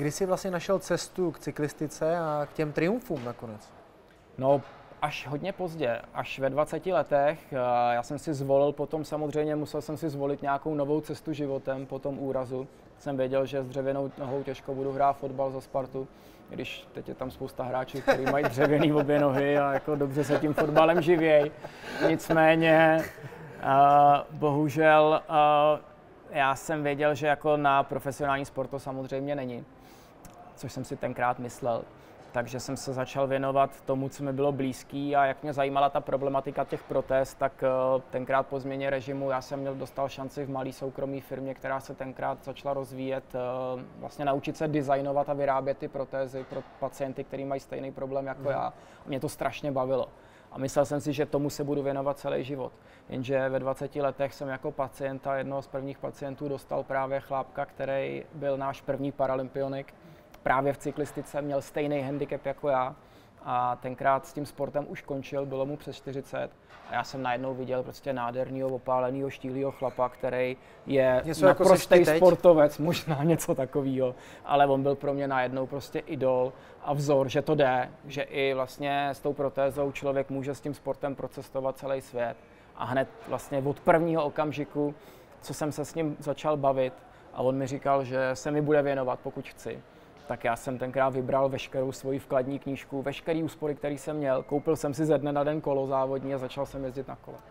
Kdy jsi vlastně našel cestu k cyklistice a k těm triumfům nakonec? No, až hodně pozdě, až ve 20 letech. Já jsem si zvolil potom, samozřejmě musel jsem si zvolit nějakou novou cestu životem po tom úrazu. Jsem věděl, že s dřevěnou nohou těžko budu hrát fotbal za Spartu, když teď je tam spousta hráčů, kteří mají dřevěný obě nohy a jako dobře se tím fotbalem živějí. Nicméně, bohužel, já jsem věděl, že jako na profesionální sport to samozřejmě není, což jsem si tenkrát myslel. Takže jsem se začal věnovat tomu, co mi bylo blízký, a jak mě zajímala ta problematika těch protéz, tak tenkrát po změně režimu já jsem dostal šanci v malé soukromé firmě, která se tenkrát začala rozvíjet, vlastně naučit se designovat a vyrábět ty protézy pro pacienty, kteří mají stejný problém jako já. A mě to strašně bavilo. A myslel jsem si, že tomu se budu věnovat celý život. Jenže ve 20 letech jsem jako pacienta, jednoho z prvních pacientů, dostal právě chlápka, který byl náš první paralympionik. Právě v cyklistice, měl stejný handicap jako já a tenkrát s tím sportem už končil, bylo mu přes 40 a já jsem najednou viděl prostě nádhernýho, opálenýho, štílýho chlapa, který je naprostý sportovec, možná něco takového, ale on byl pro mě najednou prostě idol a vzor, že to jde, že i vlastně s tou protézou člověk může s tím sportem procestovat celý svět. A hned vlastně od prvního okamžiku, co jsem se s ním začal bavit a on mi říkal, že se mi bude věnovat, pokud chci, tak já jsem tenkrát vybral veškerou svoji vkladní knížku, veškerý úspory, který jsem měl. Koupil jsem si ze dne na den kolo závodní a začal jsem jezdit na kole.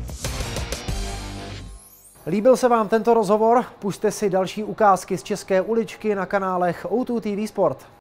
Líbil se vám tento rozhovor? Pusťte si další ukázky z české uličky na kanálech O2 TV Sport.